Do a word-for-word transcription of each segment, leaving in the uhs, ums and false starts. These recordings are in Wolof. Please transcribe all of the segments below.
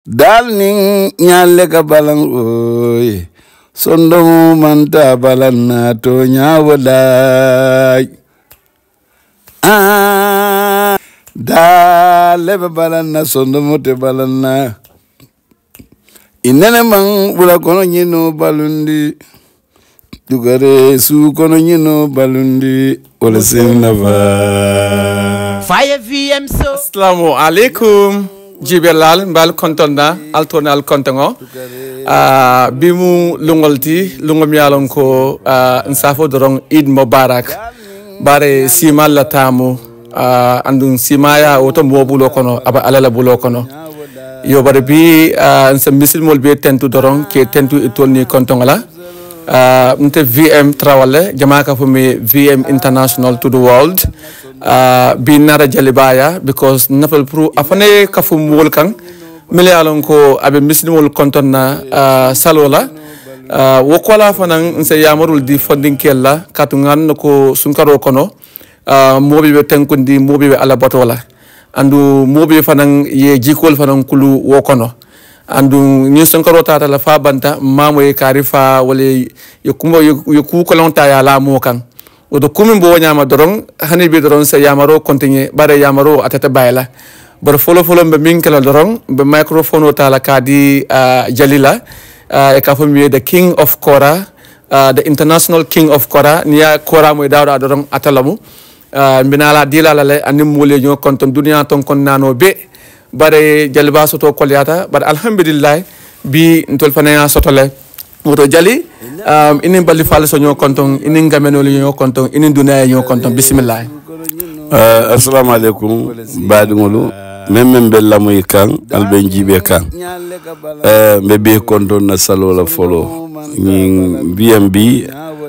dal ning nyalle ka balang oy sondomu manta balanna to nyawalay ah dal le balanna sondomu te balanna inene mang bula kono nyino balundi dugare su kono nyino balundi wala senava Fire V M so assalamu alaikum jibelal mbal kontonda altonal kontongo uh, bimu lungolti lungom yalon ko uh, nsafo dorong Eid Mubarak bare simal latamu uh, andun simaya oto mbobulo kono aba alala bulo kono yo bare bi uh, nsa misil mol be tentu dorong ke tentu itolni kontongola uh, nte V M trawale jamaka fumi V M International to the world Uh, bi nara jalibaya because nafal pro afane kafu mol kan mele alon ko abe muslimol konton na uh, salola uh, wokola fanan nse yamarul di funding kella katungan ko sunkaro kono uh, mobi be tenkundi mobi be ala batola andu mobi fanan ye jikol fanan kulu wokono andu ni sunkaro tata la fa banta mamo e karifa wala yokumbo yoku kolonta ya la mo kan odo kumin bo nyama dorong hani bi dorong sa yamaro continue bare yamaro atata bayla bar folo folo be min kala dorong be microphone o tala kadi uh, jalila uh, e ka fami the king of kora uh, the international king of kora niya kora mo dawda dorong atalamu uh, binala dilala le anim mole nyo konton dunia ton kon nano be bare jaliba soto kolyata bar alhamdulillah bi ntol fanaya sotole moto jali um, inin bali fal so ñoo konton inin gameno li ñoo konton inin dunya ñoo konton bismillah uh, assalamu alaikum baadi ngolu memmen bella muy kan alben jibe kan euh be be konton na salola folo ñi B M B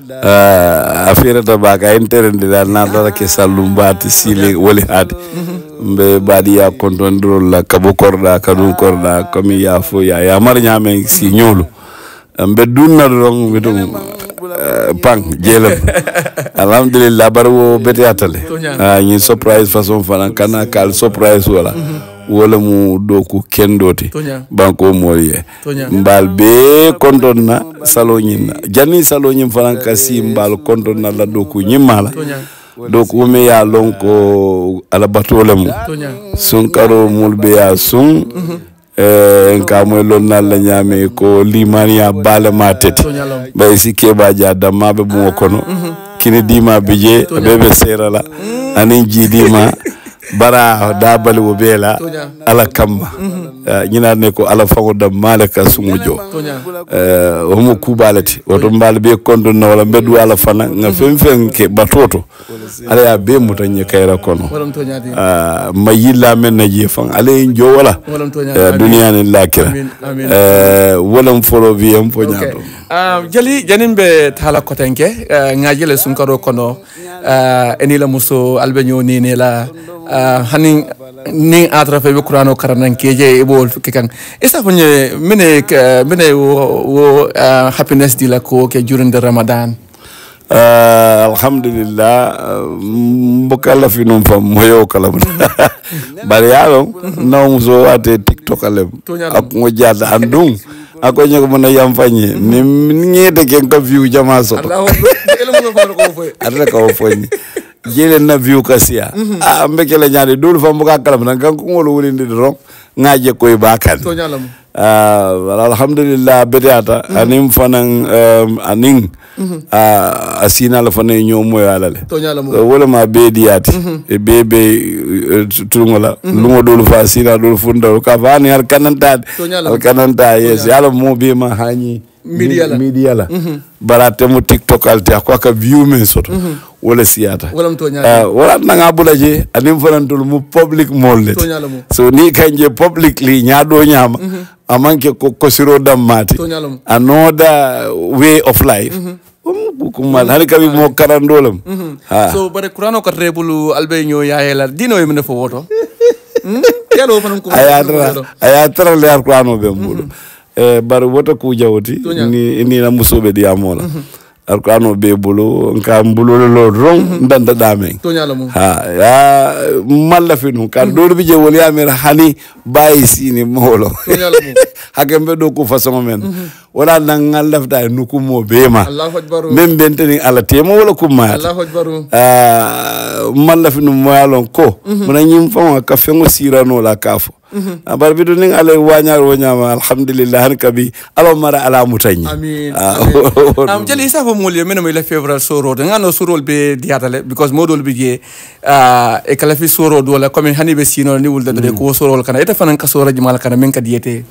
uh, affaire ta baga interende dal na dara ke salum baati sile woli hade mbe baadi ya konton drol la kabo korda kadu korda comme ya fo ya ya mar ñame si ñolu mbe dunna rong midum uh, pang jelam alhamdulillah barwo beti atale ah uh, ni surprise façon fana kana kal surprise wala mm -hmm. wala mu doku kendoti banko moye mbal be kontonna salo nyina jani salo nyim fana kasi mbal kontonna la doku nyimala doku me ya lonko ala batolem sun karo mulbe ya sun mm -hmm. eh nka moy lon na la nyame ko limania bale ma tete bay si keba ja damma be mo kono kini dima bije bebe serala anin jidima bara da bali wo bela ala kamma nyina ne ko ala fango dam malaka sumujo eh o mo kubalati woto mbal be kondo no wala bedu ala fana nga fem fem ke batoto ala ya be muta nye kayra kono ah mayilla men na je fan ala njo wala duniya ni lakira eh wala mfolo V M fo nyaado um jali janimbe tala kotenke ngajele sunkaro kono eni la muso albenyo ni ne la hani ni atrafe be qur'ano karanan keje e bol fikan isa fonye mine mine wo, wo uh, happiness dila ko ke during the Ramadan uh, alhamdulillah mbokala fi num fam moyo kala bari yalo na muso ate TikTok alem ak mo jada andum ako nyako mona yam fanye ni ngede ken ka view jama so Allah Allah ko fonni jele na view kasia mm -hmm. ah mbekele nyaade dul fa mbuka kalam na kan ko ngolo wulinde ron ngaaje koy bakan to nyalam ah alhamdulillah bediata mm -hmm. anim fanan um, aning mm -hmm. ah asina la fanay ñoo moy alale to nyalam uh, wala ma bediati mm -hmm. e bebe uh, turungola mm -hmm. lungo dul fa asina dul funda ka fani har kananta al kananta yes yalla mo be ma hani media la media la mm -hmm. barate mo TikTok alti ko ka view men soto mm -hmm. wala siyata wala mto nyaade uh, wala nga bulaje anim fanantul mu public mollet so ni kanje publicly nyaado nyama mm -hmm. amanke ko kosiro dammati another way of life mm -hmm. kumal hani kabi mo karandolam mm -hmm. ha so bare qur'ano ko rebulu albenyo yaayela dino e mena fo woto mm yalo fanam ko ayatra ayatra le qur'ano be mudo eh bar woto ku jawti ni ni na musobe di amola mm -hmm. alqur'ano be bulu nka bulu lo ron ndanda dame to nyala mu ha ya malla finu kan do bi je wol ya mer hani bayi sini molo to nyala mu hakambe do ko façon men wala nan ngalafta nuku mo bema Allahu akbar men benteni ala tema wala kuma Allahu akbar ah malla finu mo yalon ko mona nyim fa ka fengo sirano la kafo abar bidu ning ale wanyar wonyama alhamdulillah han kabi alo mara ala mutany amin am jeli sa fo mol yemeno la fevral soro de ngano sorol be diatale because modol bi je ah e kala fi soro do la comme hani be sino ni wulda de ko sorol kana eta fanan ka soro jimal kana men ka diete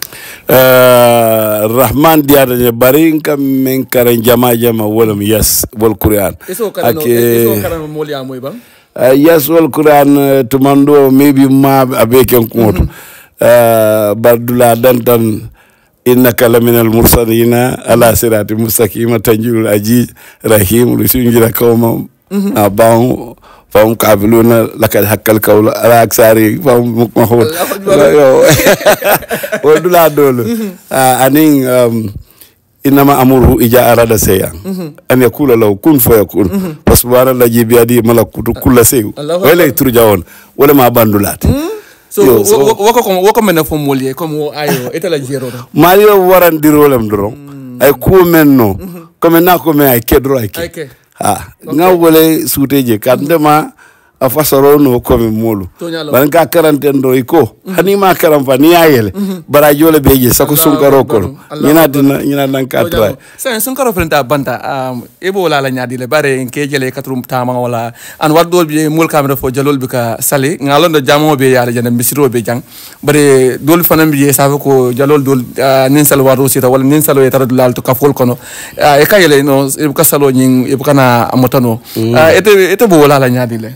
euh rahman diata ne bari kam men kare jama jama wolum yes wol qur'an eso kana no eso kana mol ya moy bam Uh, yes, well, Quran uh, tumando maybe ma abeken kumoto. Uh, Bardula dantan innaka laminal mursalina ala sirati mustaqima tanjilul ajiz rahim lusunjira kawma abang fam kabiluna lakal hakkal kawla ala aksari fam mahol yo waldula dolo aning um, inama amuru ija arada seyan an yakula law kun fayakun fasbara la jibiyadi malakutu kullu sey wala turjawon wala ma bandulat so wako ko wako mena fo molye comme ayo etala jero mario waran dirolam doro ay ko menno comme na ko me ay kedro ay ke ha ngawole suteje kandema a fasaro no comme molu ban ka quarantaine do iko hani ma karam fa ni ayele bara jole beje sako sunkaro ko nyina dina nyina nan ka tra sen sunkaro frenta banta um ebo la la nyaadi le bare ke jele katrum tama wala an wadol bi mul kamera fo jalol bi ka sali ngalondo jamo be yalla jana misiro be jang bare dol fanam bi sa ko jalol dol nin sal waro sita wala nin salo yetara dal to kafol kono e kayele no e ka salo nyin e kana amotano ete ete bo la la nyaadi le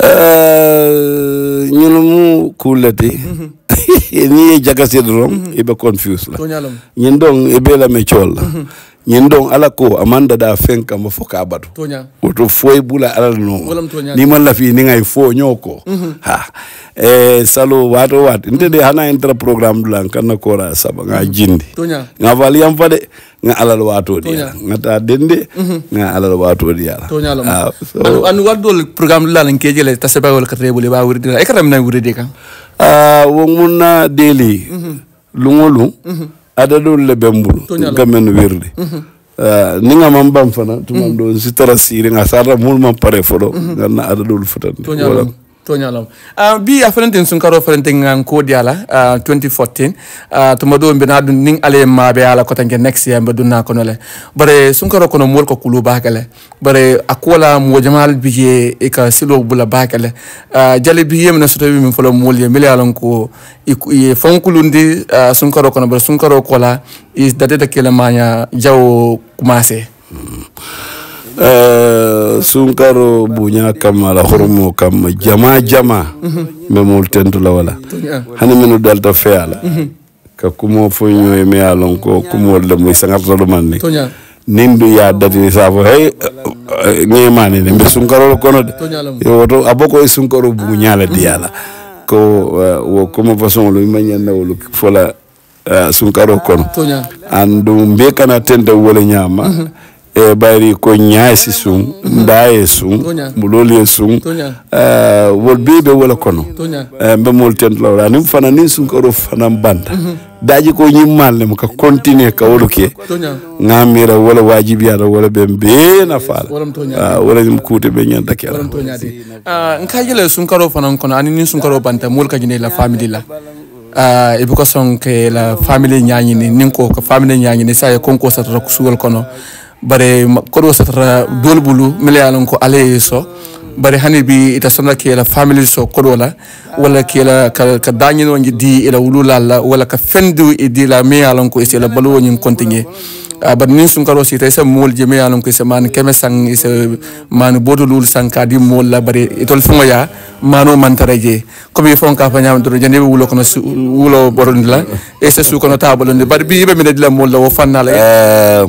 euh ñunu kulati ni jakasi drom ibe confuse la ñin dong ibe la me chol ñin dong ala ko amanda da fenka mo foka batu tonya woto foy bula ala no ni man la fi ni ngay fo ñoko ha eh salo wato wat ndede hana intra programme dulan kan ko ra saba nga jindi tonya nga vali am fade nga alal wato di nga ta dende nga alal wato di yalla tonya lo anu anu wadol programme dulan ke jele tasaba wal katrebule ba wurdi e karam na wurdi ka ah wo munna deli lungolu adadul le bembul gamen wirdi Uh, ninga mambam fana tumam do sitara siri nga sara mul mam pare folo ganna adadul futande wala toñalam uh, bi a frenten sun karo frenten ngan ko diala uh, twenty fourteen uh, to mado mbina dun ning ale ma be ala ko tanke next year mbe dunna ko nole bare sun karo kono mol ko kulu bakale bare akola mo jamal biye e ka silo bula bakale uh, jale biye mena soto mi folo mol ye mele alon ko e fonkulundi uh, sun karo kono bare sun karo kola is date de kele manya jaw commencer Uh, sunkaro bunya kamala hormo kam jama jama me mol tentu la wala hani menu dalta feala ka kumo fo nyoy me alon ko kumo le muy sangar do manni nindu ya dati safo hey ngemani ne be sunkaro ko no de yo to aboko sunkaro bunya la diala ko wo como façon lu manyana wolu fola sunkaro kono andu be kana tende wala nyama e bari ko nyaasi sun ndaye sun buloli sun euh wol bebe wala kono e be mol tent lawra nim fana nin sun ko ro fana banda daji ko nyimmal ne ka continuer ka woluke ngamira wala wajibi ya wala be be na fala wala nim kuute be nyanda kala ah nkajele sun ko ro fana kono ani nin sun ko ro banta mol ka jine la family la ah e buko son ke la family nyaani ni nin ko ka family nyaani ni sa ko ko sa ko suwol kono bare kodo satara dolbulu milyalon ko ale so bare hani bi ita sonda ke la family so kodo la wala ke la ka, ka dañino ngi di ila wulula la wala ka fendu e di la milyalon ko e la balu ngi kontinge uh, bar nin sun karo si tay sa mol je milyalon ko e man keme sang e man bodulul sang ka di mol la bare itol fungo ya mano mantaraje ko bi fon ka fa nyam do jande wulo ko no wulo boron la e sa su ko no table ndi bar bi be mi de la mol la wo fanna la euh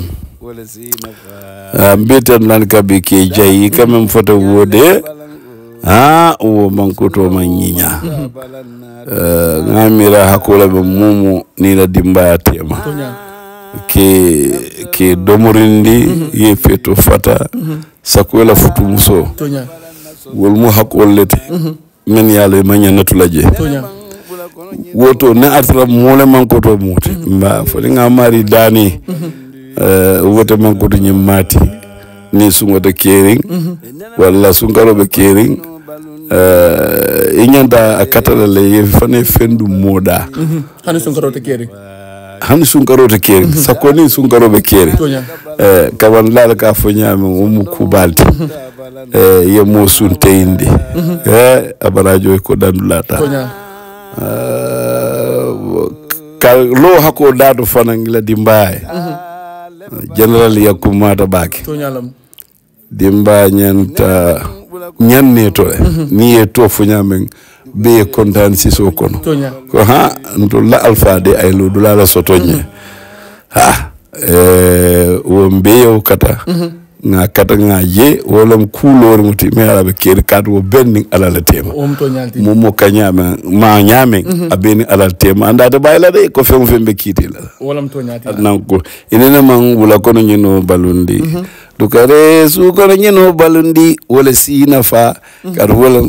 mbeten nan kabi ke jayi kamem foto wode ha o mankoto manyinya euh ngamira hakola be mumu ni la dimba tema ke ke domorindi ye feto fata sako la futu muso tonya wol mu hakollete men yalla manya natulaje tonya woto ne atra mole manko to muti mba fo nga mari dani euh woto manko to nyim mati ni sungo de kering wala sungaro be kering euh inyanda akatala le fane fendu moda hani sungaro te kering hani sungaro te kering sakoni sungaro be kering eh kawan la ka fo nyame mu kubalti eh ye mo sunte indi eh abarajo ko dandulata kal lo hako dado fanangila dimbaye general yakumata baki dimba nyanta nyanne to ni e to funyame be kontan si so kono ko ha ndo la alfa de ay lo dula la sotonye ha eh wo mbeyo kata nga kata nga ye wolam kulor muti me ala be keri kat wo benning ala la tema mo mo kanyama ma nyame abeni ala tema anda de bayla de ko fem fem be kiti la wolam to nyati nanko inena man wula kono nyino balundi dukare su kono nyino balundi wala sina fa kar wala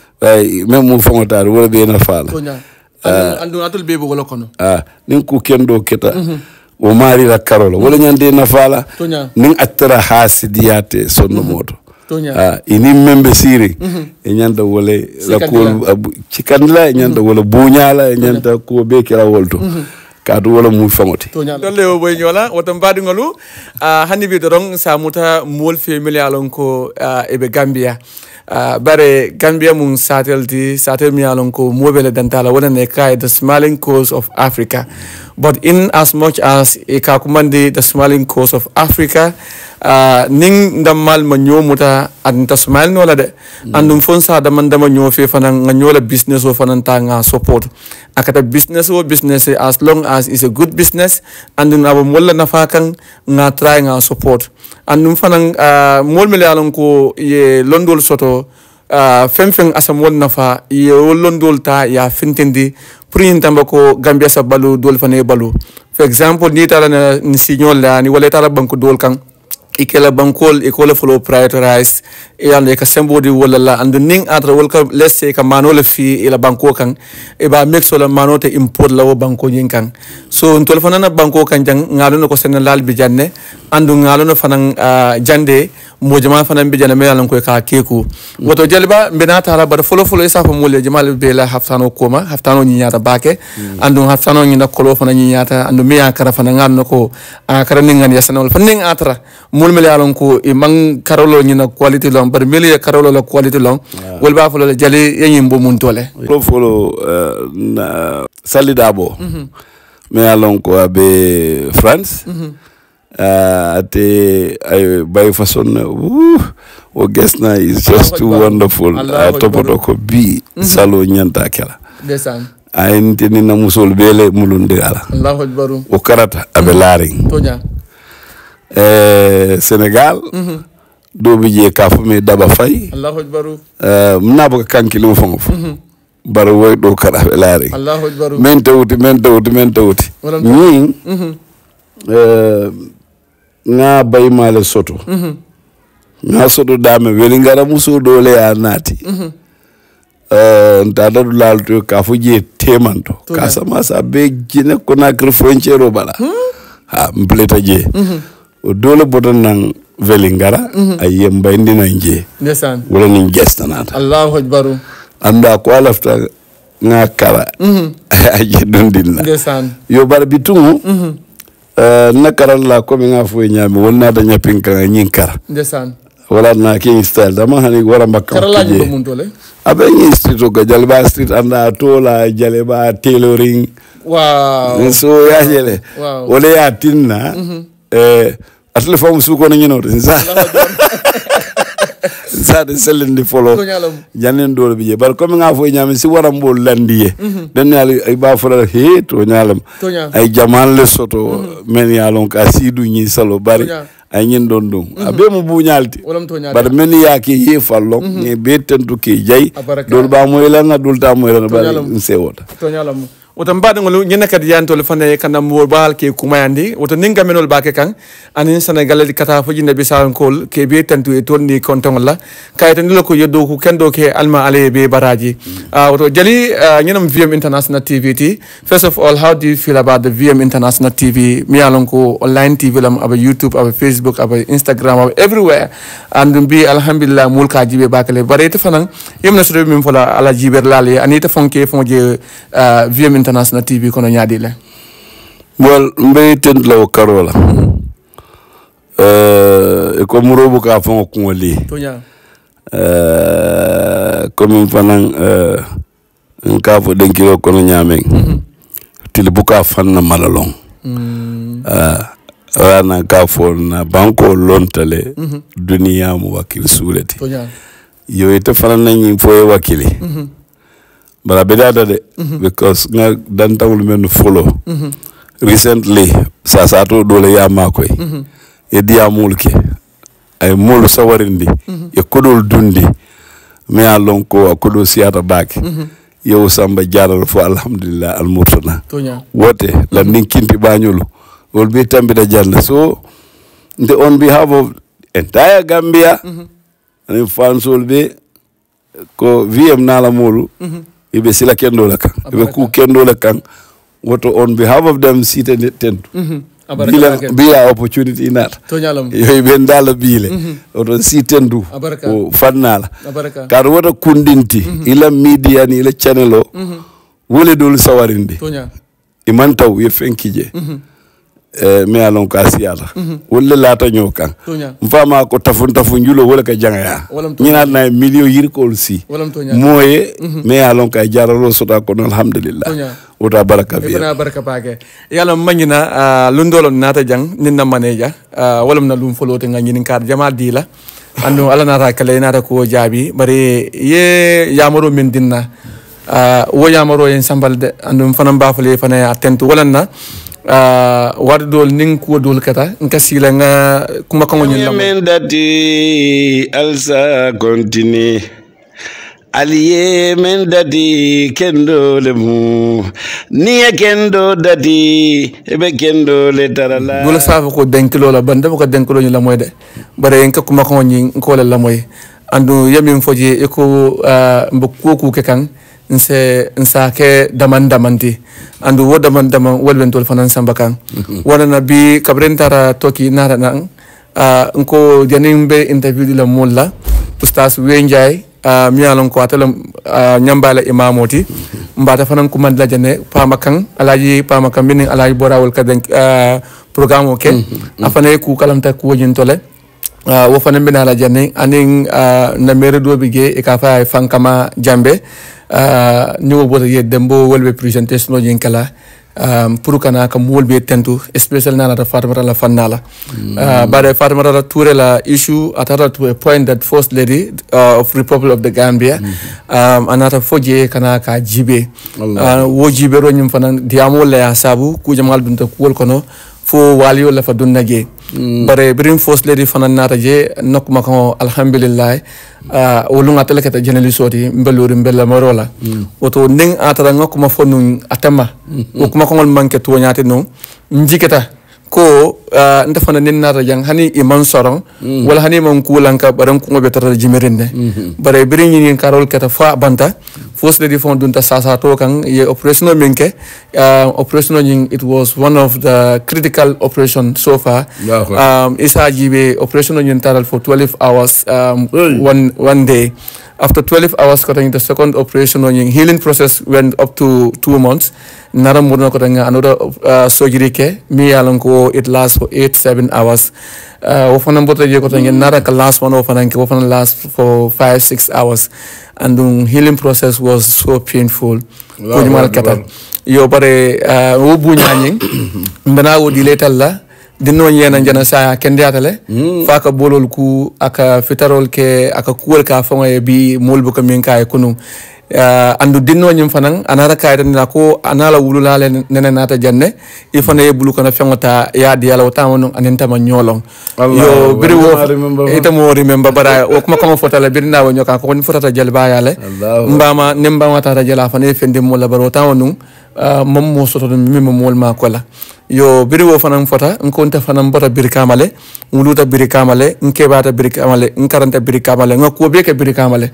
ay même mo fontar wala be na fa la andu atul bebo wala kono ah nin ku kendo keta o mari la karola wala nyande na fala nin attara hasidiyate sonno moto ah ini membe siri e nyanda wala la ko cikandla e nyanda wala buñala e nyanda ko be kala wolto kadu wala mu famoti dolle o boy nyola wotam badi ngolu hani bi dorong samuta mol family alon ko ebe Gambia Uh, bare Gambia mun satelti satel mi alon ko mobile dantala wala ne kai the smiling coast of Africa, but in as much as e ka kumandi the smiling coast of Africa uh, ning damal ma nyomuta anta smile no la de andum fonsa da man dama nyo fe fanan nyola business o fanan ta nga support akata business o business as long as is a good business andum abo molla nafa kan nga try nga support andum fanan uh, mol mele alon ko ye londol soto Uh, fem fem asamol nafa ye londol ta ya fintindi pour yintamba ko Gambia sa balu dol fane balu for example ni tala na ni signol la ni wala tala banko dol kan ikela bankol ikola follow prioritize e ande ka sembodi wala la and ning atra welcome let's say ka manola fi ila banko kan e ba make so la manote import la wo banko yin kan so ntol fanana banko kan jang ngalo ko senal bi janne andu ngalo fanan uh, jande mo jama fanan bi janne melan ko ka keku woto jalba mbina tara bar folo folo isa fa mole jamal be la haftano koma haftano ni nyata bake mm. andu haftano ni na kolo fanan ni nyata andu me yakara fanan ngam ko a kara ningan yasanol fanin atra mul mele alon ko e man karolo ni na quality long bar mele karolo la quality long yeah. wol ba folo jali yenyim bo mun tole folo folo uh, na salidabo mm -hmm. me alon ko abe France mm -hmm. Uh, ate ay by façon uh, o gesna is just too wonderful uh, topoto ko bi salo nyanta kala desan ay ntini na musol bele mulunde ala Allahu akbar o karata abe laring tonya eh Senegal mm -hmm. do bi je kafu me daba fay Allahu akbar euh mnabo kankili mo fongo mm -hmm. baro way do kara abe laring Allahu akbar men tawti men tawti men tawti ni mm -hmm. euh nga bay male soto mm -hmm. nga soto dame weli ngara muso dole ya nati mm -hmm. uh, ntada dulal to ka fuje temanto ka sama sa be jine ko na gre frontiero bala mm -hmm. ha mbleta je mm -hmm. o dole bodon nan weli ngara mm -hmm. ay yembay ndina nje ndesan wala ni gestanata Allahu akbar anda ko alafta nga kala mm -hmm. ay dundina ndesan yo bar bitungu mm -hmm. Uh, nakaral la ko mi nga fu nyami wonna da nyapin kan nyinkar ndesan wala na king style dama hani wala makka karala ni ko mun tole abe ni street ko jalba street anda tola jaleba tailoring wow so ya jele wow. wala ya tinna mm -hmm. eh atle fam su ko nyino sa sa de selindi follow janen dole bi je bar ko mi nga fu nyami si waram bol landiye mm -hmm. den yali ay ba fara he to nyalam ay jamal le soto mm -hmm. men yalon ka sidu ñi salo bari ay ñin don dum mm -hmm. abe mu bu ñalti bar men yaake he fallo mm -hmm. ne be tentu ke jay dol ba moy la na dul ta moy la bari sewota to nyalam woto mbaɗo ngol ñina kadi yantole fane kana mo bal ke kumayandi woto ninga menol bake kan anin sénégalais kata foji nabi sankol ke be tantu e tonni konton la kayta ndilo ko yeddo ko kendo ke alma ale be baraji uh, woto jali uh, ñinam V M International T V T. First of all, how do you feel about the V M International T V? Mi alon ko online T V lam aba YouTube aba Facebook aba Instagram aba everywhere and bi alhamdulillah mulka jibe bakale barete fanan yemna so min fola ala jiber lale anita fonke fonje uh, V M International T V kono nyaadi le well mbey tent law karola euh e ko murobu ka fon ko ngoli to nya euh comme fanan euh nka fo den kilo kono nyamen til buka fanna malalong ah wana ka fo na banko lontale duniya mu wakil suleti to nya yo ite fanna nyi fo wakili bara bedada de because nga dan tawul men follow recently sa sa to dole ya makoy e dia mulke ay mulu sawarindi e kodol dundi me alon ko kodo siata bak yow samba jaral fo alhamdulillah al murtana wote la ninkinti bañulu wol be tambida janna so the on behalf of entire Gambia and fans will be ko V M nala mulu ibe sila kendo la kan ibe ku kendo la kan woto on behalf of them seated tent bila bila opportunity nat to nyalam yoy ben dala bile woto seated du o fannala kar woto kundinti ila media ni ila channel o wole dol sawarindi to nya iman taw ye fenkije eh me alon ka siata wolle lata nyokan mfama ko tafun tafun julo wala ka jangaya nyina na million yirkol si moye me alon ka jaralo sota ko alhamdulillah wota baraka bi ibna baraka bage yalla mangina lundolo nata jang ninna maneja walam na lum folote nga nyinin kar jama dila andu ala nata kale nata ko jabi bari ye yamaro min dinna wo yamaro en sambalde andu fanam bafale fana attentu walanna Uh, wad dol ning ko dol kata nka sila nga kuma ko nyin lam men dati alsa continue aliye men dati kendo le mu ni kendo dati ebe kendo le tarala dol safa ko denkilo la banda ko denkilo ni la moy de bare nka kuma ko nyin ko la moy andu yamin foje e ko uh, mboko ko ke kan nse nsake daman damanti andu wo daman daman welben tol fanan sambakan wana nabi kabrentara toki nara nang uh, nko janimbe interview di la mulla ustaz wenjay uh, mialon ko atala uh, nyambala imamoti mbata fanan ko mandla jane pamakan alaji pamakan binin alaji borawol kaden uh, programme o ke afane ku kalamta ko jintole uh, wo fanan bina la jane anin uh, na mere do bige e ka fa fankama jambe Uh, niwo bota ye dembo wolbe presentation no kala um, pour kana kam wolbe tentu especially nana ta Fatimata la fannala mm. uh, but Fatimata la toure la issue atata to a point that first lady uh, of Republic of the Gambia mm-hmm. um, anata foje kana ka jibe uh, wo jibe ro nyum fanan diamo la ya sabu ku jamal dunta kuwol kono fo waliyo la fa dunnage mm. bare birim first lady fanan nata je nokuma ko alhamdulillah uh, wolunga tele kata jeneli soti mbeluri mbella morola mm. woto ning atara ngokuma fonu atama mm-hmm. okuma ko ngol manke to nyaati no njiketa ko uh, ndafana nin nata jang hani iman soron mm. wala hani man kulanka baran ko be tara jimerinde mm-hmm. bare birin yin karol kata fa banta first lady fon dunta sasa to kan ye operation minke uh, operation yin it was one of the critical operation so far um isa jibe operation yin taral for twelve hours um hey. one one day after twelve hours cutting the second operation yin healing process went up to two months nara murna ko tanga another uh, surgery ke mi yalan ko it lasts for eight seven hours uh wo fana mbota je ko tanga nara ka last one wo fana ke wo fana last for five six hours and the healing process was so painful ko jumal kata yo bare uh, wo buñani mbana wo diletal la dinno nyena jana sa kendiatale mm. faka bolol ku aka fitarol ke aka kuwol ka fonga bi molbu ko min kay kunu Uh, andu dinno nyim fanan anara kayta na ko anala wulula le nene nata janne ifana e bulu kana fengota ya di yalla wata wonon anenta ma nyolong yo biri wo ita mo remember bara o kuma kama fotala biri na wonyo ka ko ni fotata jel ba yale mbama nemba wata ta jela fane fendi mo la baro ta wonon mom mo soto mi mo mol ma ko la yo biri wo fanan fota nkonta fanan bota biri kamale nguluta biri kamale nkebata biri kamale nkaranta biri kamale ngako be ke biri kamale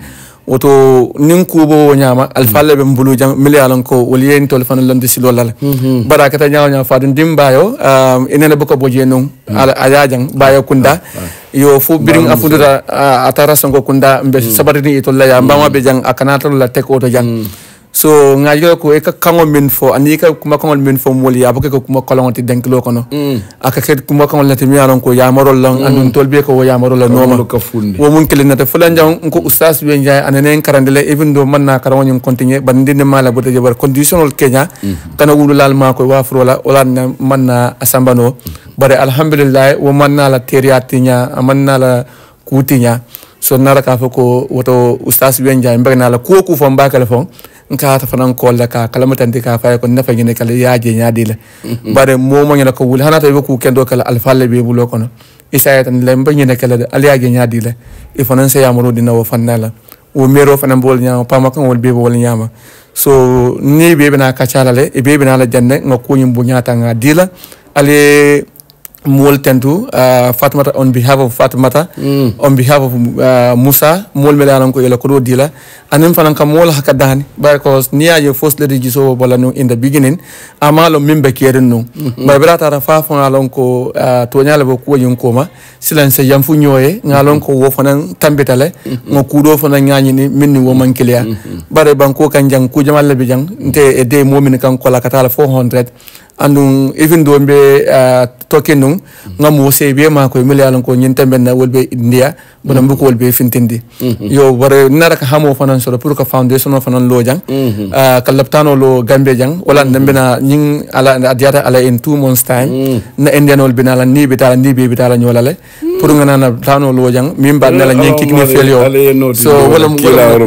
woto nin kubo nyama alfalle be mbulu jang miliyalan ko woliyen tol fanan lande silo lala barakata nyaaw nyaaw fadun dimbayo um inene boko boje non ala ayajang bayo kunda yo fu biring afuduta atara songo kunda mbe sabatini itolla ya mbama be jang akanata la tek oto jang so ngajo ko e ka kango min fo ani ka kuma kango min fo moli ya ko kuma kolon ti denk lo kono aka ket kuma kango lati mi alon ko ya marol lan andun tolbe ko ya marol noma wo mun kele nata fulan jang ko ustaz be njaay anene karandele even do man na karawo ñu continuer ban ndine mala bu teje bar conditional Kenya kana wulu lal ma ko wa frola wala man na asambano bare alhamdulillah wo man na la teriatinya man na la kutinya so nara ka ko woto ustaz be njaay mbeg na la ko ku fo mbakale fo nka ta fanan ko la ka kala matante ka fa ko nafa ngene kala yaaje nyaadi la bare mo mo ngena ko wul hanata be ku kendo kala alfalle be bulo kono isayatan le mba ngene kala al yaaje nyaadi la e fanan se yamaro dina wo fanala wo mero fanan bol nyaama pa makan wol be wol nyaama so ni be bena ka calale e be bena la janne ngako nyumbu nyaata nga dila ale Mol tentu uh, Fatmata on behalf of Fatmata mm. on behalf of uh, Musa mol melanan ko ela ko do dila anem fanan kam mol hakadani because niya je first lady jiso bola no in the beginning amalo mimbe keren no mm-hmm. ba brata rafa fanalon ko uh, to nyala bo ko yin koma silence yam fu nyoye ngalon ko wo fanan tambitale mm-hmm. ngo kudo fanan nyani ni minni wo man kilia mm-hmm. bare banko kan jang ku jamal le bijang nte e de momin kan ko la katala four hundred andun even do be uh, token nung ngamu sebe ma ko miliyalan ko nyin tambe na wolbe india bonam bu ko wolbe fintindi yo bare naraka hamo fanan so pour ka foundation fanan lo jang uh, kalaptano lo gambe jang wala ndambe na nyin ala adiata ala in two months time na indian wol binala ni bitala ni be bitala nyolale pour ngana na tano lo jang mimba na la nyin kikni felio so wala mo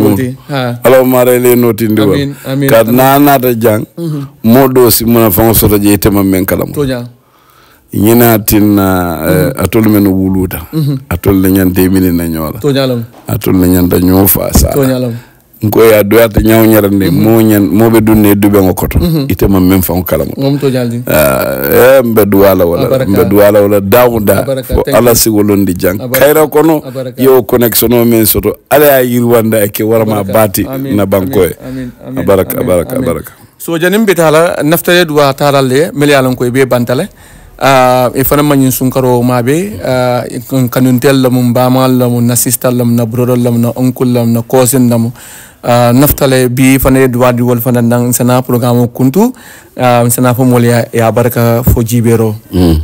ha alo mare le noti ndiwa kad na na ta jang modo si mona fon so je tema men kalam to jang ñina tin uh, atol men wuluta mm -hmm. atol le ñante mini na ñola to ñalam atol le ñanta ñoo fa sa to ñalam ko ya do ya ñaw ñarande mm -hmm. mo ñan mo be dunne dube ngokoto mm -hmm. ite ma même fa kalam mom to ñaldi euh e mbeddu wala wala mbeddu wala wala dawda fo ala si wolondi jang kayra kono yo connection o men soto ala yirwanda e ke warama bati na bankoy baraka baraka baraka so janim bitala naftale duwa taralle miliyalan ko be bantale uh e fana man sunkaro mabe uh kanuntel la mum bamal la mum nasistal la mum na brodol la mum na oncle la mum na cousin la mum uh naftale bi fana duwa di wol fana nang sana programme kuntu uh sana fo molia ya baraka fo jibero mm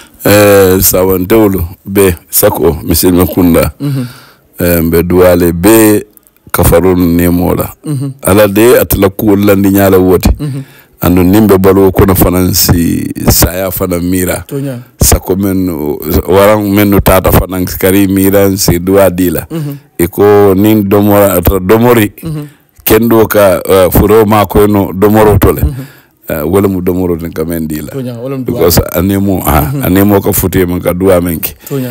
eh sawan dewlo be sako misil makunda mm -hmm. be duwale be kafarun nemola mm -hmm. ala de atla ko landi nyaala woti mm -hmm. ando nimbe balo ko no fanansi saya fana mira tonya sako men waran men tata fanan kari mira si duwa dila mm -hmm. e ko nin domora atra domori mm -hmm. kendo ka uh, furo ma ko no domoro tole mm -hmm. uh, wala mu domoro den kamen dila tonya wala mu because anemo ah mm -hmm. anemo ka futi man ka duwa menki tonya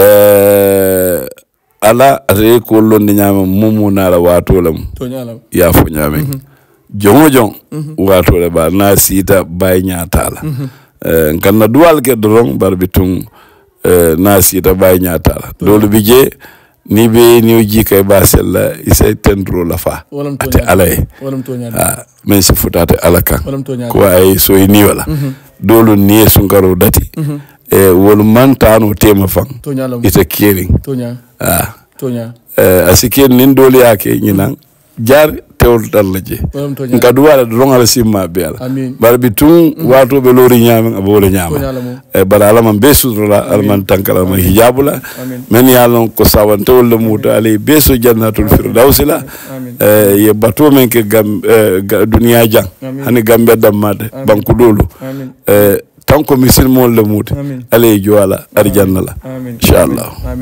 euh ala re ko londi nyama mumu na la watolam tonya lam ya fo nyame mm -hmm. jongo jong mm -hmm. wato le ba na sita bay nyaatala mm -hmm. euh kan duwal ke dorong barbitum euh na sita bay nyaatala dolu bije ni be ni ji kay basella isay tendro la fa ate alay wolam tonya ah men se futate alaka ko ay so ni wala mm -hmm. dolu ni sunkaro dati mm -hmm. e wol mantano tema fang ita kering tonya ah tonya eh asiken nin doli yake ñinan jar tewol dallaje ngadu wala rongal simma bela barbi tun wato be lori nyama abole nyama e bala ala man besudula alman tankala man hijabula men yalon ko sawantewol le muta ali beso jannatul firdawsila e ye bato men ke gam dunya jang hani gambe damade banku dolu e tanko misil mon le muta ali joala arjanna la inshallah amin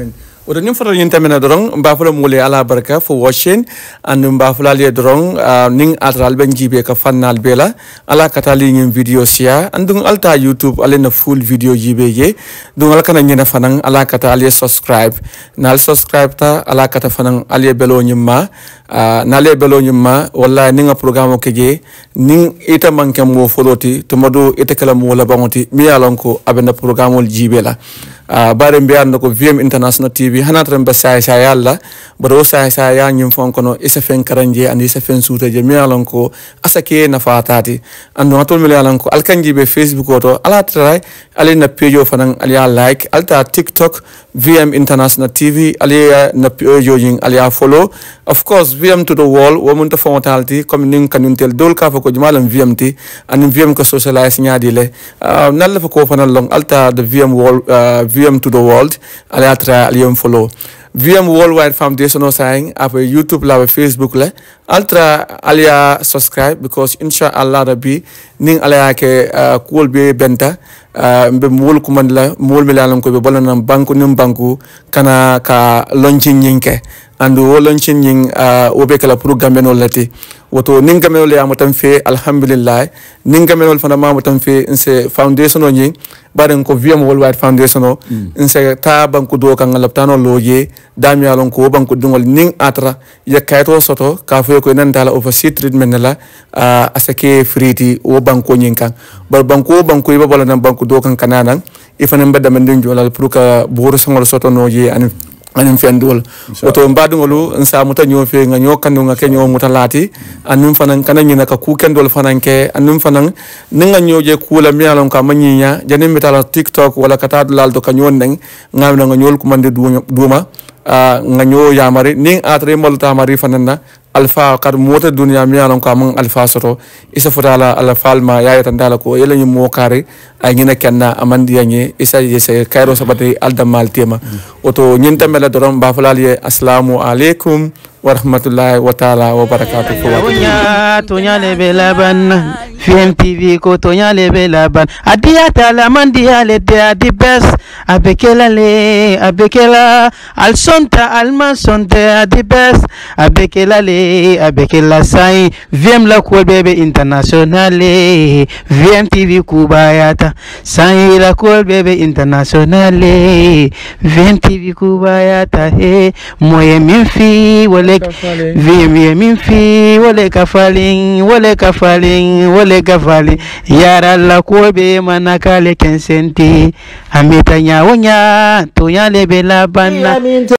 oto nim foto yin tamina dorong mbafula mule ala baraka for watching and mbafula le dorong uh, ning atral ben jibe ka fannal bela ala katali ngin video sia andung alta YouTube ale na full video jibe ye dung ala kana nyina fanang ala katali subscribe nal subscribe ta ala kata fanang ale belo nyimma uh, nale belo nyimma walla ninga programme ke je ning ita manke mo foloti to modo ita kala mo la bangoti mi alonko abena programme jibe la Uh, bare mbiyando ko V M International T V hanatran ba say say yalla baro say say ya nyum fonkono isa fen karanje andi isa fen suutaje mi alon ko asake na fatati ando atol mi alon ko alkanji be Facebook oto ala tray ali na page fanan ali like alta TikTok V M International T V ali na page jing ali follow of course V M to the wall wo mun to fontalti comme ning kanuntel dol ka fa ko jumalam V M T and V M ko socialize nyaadi le uh, nalla fa ko fanan long alta the V M wall uh, V M to the world aliatra aliyom follow V M Worldwide Foundation o saying ape YouTube la Facebook la altra alia subscribe because insha Allah rabbi ning alia ke uh, cool be benta uh, mbe mul kumandla mul milalam ko be bolana banku nim banku kana ka launching nyinke and wo launching nying uh, obe kala programme no lati woto ninga menol ya mutam fe alhamdulillah ninga menol fana ma mutam fe nse foundation o nying baden ko V M Worldwide Foundation o mm. nse ta banku do kan laptano loje dami alon ko banku dingol ning atra ya kayto soto ka fe ko nan dala overseas treatment la uh, asake free o banku nying kan bar banku banku iba bola nan banku do kan kananan ifana mbada men ndinjolal pour ka buru sangol soto noje an anim fendul oto mbadungolu nsa muta nyofe nga nyokanu nga kenyo mutalati anum fanan kananyi na ka ku kendol fananke anum fanan ninga nyoje kula mialon ka manyinya janim mitala TikTok wala kata dulal do kanyon neng ngamna nga nyol kumande duma uh, nga nyo yamari ning atre molta mari fanana alfa kar mota dunya mialon ka mang alfa soto isa futala ala falma yaya tandala ko yela nyi mo kare ay ngina kenna amandi yanyi isa yese kairo sabati aldamal tema mm. oto nyinta mela dorom ba fulali assalamu alaikum wa rahmatullahi wa ta'ala wa barakatuh tonya tonya lebe laban V M T V ko tonya lebe laban adia tala mandia le de adi best abekela le abekela al sonta al man sonta adi best abekela le abekela sai V M la ko bebe international V M T V kubayata sai la ko bebe international V M T V kubayata he moye minfi wale V M minfi wale kafalin wale kafalin wale kafalin yara la ko be manakale kensenti amita nyawonya to yale bela banna